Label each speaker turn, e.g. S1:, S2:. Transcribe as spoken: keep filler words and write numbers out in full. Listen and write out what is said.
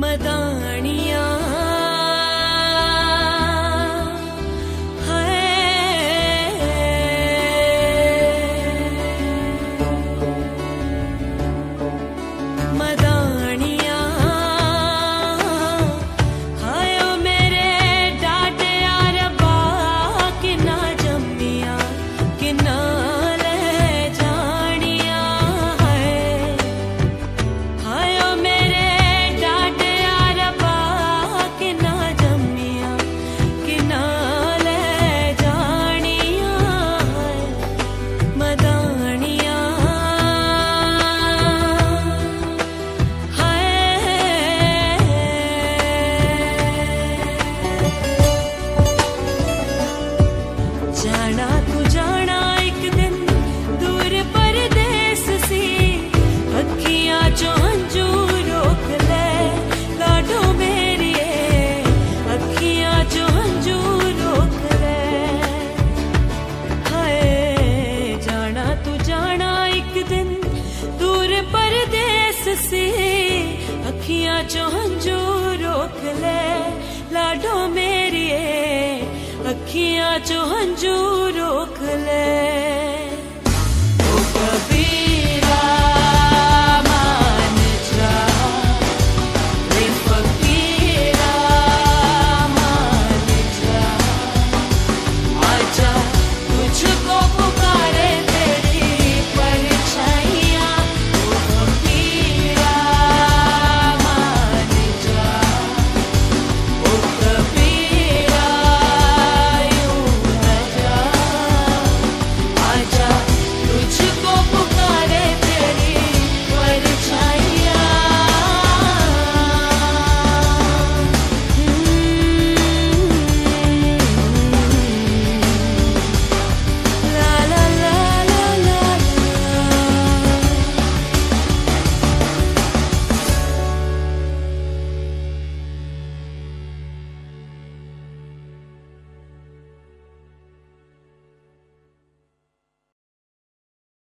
S1: मदानिया जाना तू जाना एक दिन दूर परदेस सी अखियां चो हंजू रोक ले लाडो मेरिए अखियां चो हंजू रोक ले हाय जाना तू जाना एक दिन दूर परदेस सी अखियां चो हंजू रोक ले लाडो मेरिए अखियां चो हंजू रोक ले।